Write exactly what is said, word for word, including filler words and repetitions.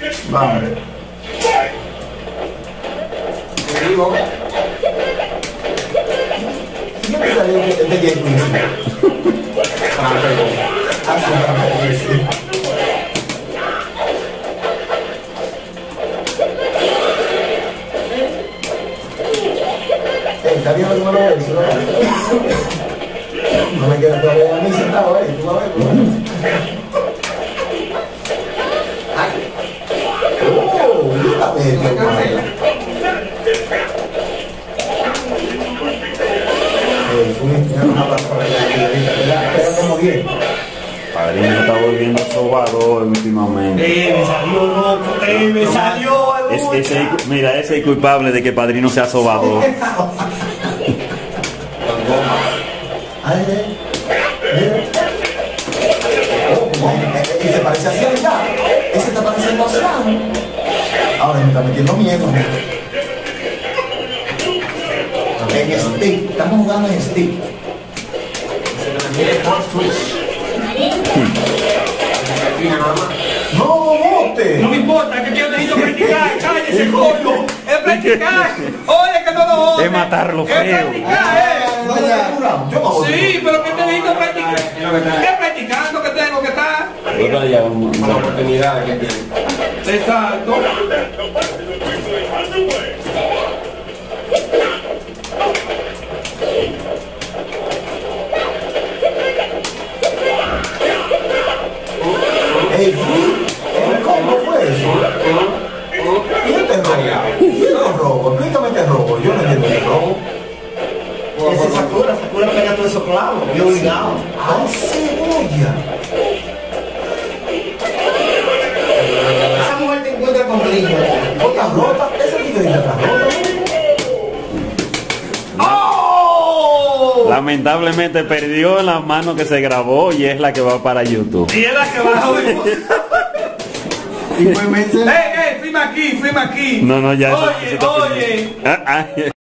Vamos. Vivo. ¿Quién me salió este Jay Quincy? Ah, sí, sí. Está viendo cómo lo ves, ¿no? No me queda todavía a mí sentado ahí, tú lo ves, ¿no? ¡Ay! ¡Oh! ¡Mírame, tío! Eh, fui a una parte por allá y ahorita, pero como bien. Padrino se está volviendo sobador últimamente. Eh, me salió loco, eh, me salió Es, ese, mira, ese es culpable de que Padrino sea sobador. Ay, eh, eh. Oh, y se parece a Zelda. Ese está pareciendo a Sam. Ahora me está metiendo miedo. En stick, estamos jugando en stick. No, bote. No me importa, que yo necesito practicar, cállese, coño. Es practicar. Oye, que no lo oye. Es matarlo Es feo. practicar, eh. No, ya, yo me voy. Sí, pero que te necesito practicar. Es practicando que tengo que estar. Una oportunidad que tiene. Exacto. Ey, ¿cómo fue eso? ¿Y este robo? ¿Y este robo? Explícame este robo. Yo no entiendo el robo. Ese Sakura, Sakura pega todos esos clavos, yo obligado. ¡Ay, cebolla! Esa mujer te encuentra con gringo. ¿Otra rota? ¿Esa tigrita está rota? ¡Oh! Lamentablemente perdió la mano que se grabó y es la que va para YouTube. Y es la que va a oír. Y pues me ¡Ey, ey! Firma aquí, firma aquí. No, no, ya. eso- Oye, eso está oye. perdido. Ah, ah.